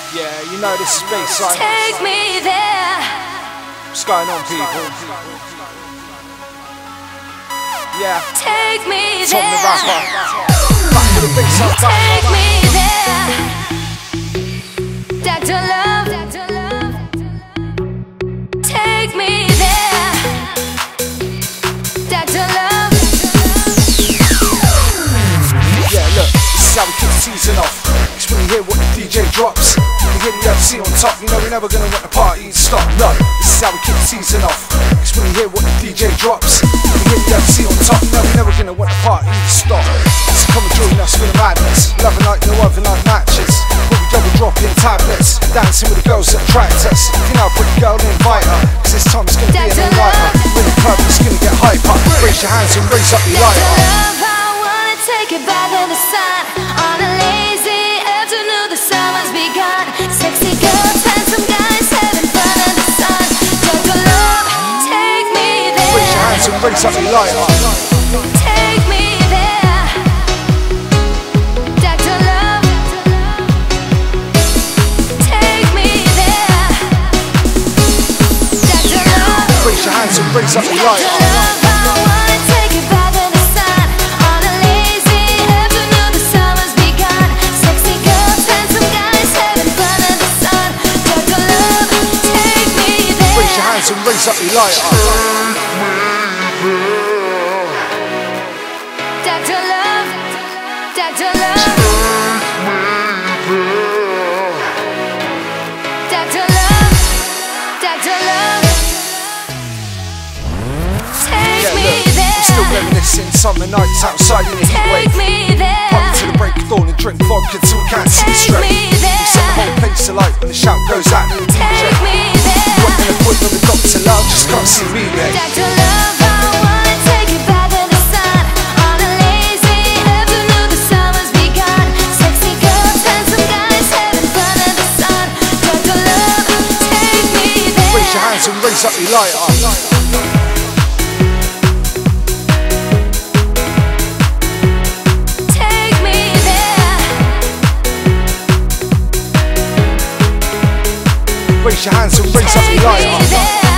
Yeah, you know this is baseline. Take me there. What's going on, people? Yeah. Take me Tom the there. rapper. Back to the baseline. Take me there. Dr. Luv. Take me there. Dr. Luv. Yeah, look, this is how we kick the season off. It's when you hear what the DJ drops. You hear the FC on top, you know we're never gonna want the party to stop. No, this is how we kick the season off. It's when you hear what the DJ drops. You hear the FC on top, you know we're never gonna want the party to stop. So come and join us for the madness. Love a night, no other night matches. We'll be double dropping tablets, dancing with the girls that attract us. You know, a pretty girl, invite her, cause this time it's gonna be an all-nighter. When the club is gonna get hyper, raise your hands and raise up your lighter. Take it back in the sun. On a lazy afternoon, the summer's begun. Sexy girls, handsome guys, having fun in the sun. Dr. Luv, take me there. Raise your hands and raise up your lighter. Take me there. Dr. Luv, take me there. Dr. Luv, raise your hands and raise up your lighter. Dr. Luv, I wanna take it back in the sun. On a lazy afternoon, the summer's begun. Sexy girls, handsome guys, having fun in the sun. Dr. Luv, take me there. Raise your hands and raise up your lighter. Dr. Luv, Dr. Luv, Dr. Luv, Dr. Luv. Take me there. We're still reminiscing summer nights outside in the heat Take wave. me there. Party till the break of dawn and drink vodka till we can't see Take straight. me We there. set the whole place alight when the shout goes out to the DJ. Take me You want an there. appointment with Dr. Luv, just come see me, mate. Dr. Luv, I wanna take it back in the sun. On a lazy afternoon, the summer's begun. Sexy girls, handsome guys, having fun in the sun. Dr. Luv, take me there. Raise your hands and raise up your lighter. Take me there. Raise your hands and raise up your Take me lighter. there.